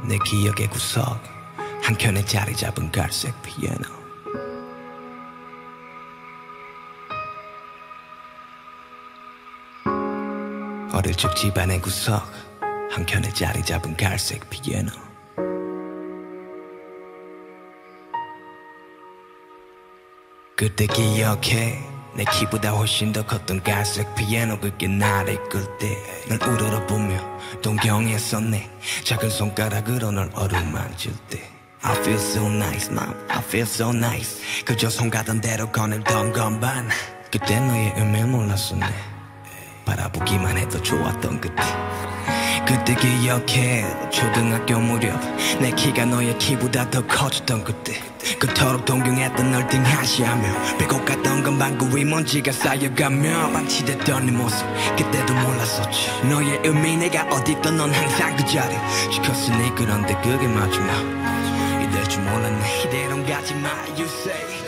내 기억의 구석 한켠에 자리 잡은 갈색 피아노. 어릴 적 집안의 구석 한켠에 자리 잡은 갈색 피아노. 그때 기억해 내 키보다 훨씬 더 컸던 갈색 피아노. 그게 나를 이끌 때 널 우러러보며 동경했었네. 작은 손가락으로 널 어루만질 때 I feel so nice, mom, I feel so nice. 그저 손 가던 대로 거닐던 건반. 그때 너의 의미를 몰랐었네. 바라보기만 해도 좋았던 그때. 그때 기억해 초등학교 무렵 내 키가 너의 키보다 더 커졌던 그때. 그토록 동경했던 널 등하시하며 빼고 갔던 건 방구 위 먼지가 쌓여가며 방치됐던 네 모습 그때도 몰랐었지. 너의 의미 내가 어딨던 넌 항상 그 자리 지켰으니. 그런데 그게 마지막 이럴 줄 몰랐네. 이대로 가지마 you say.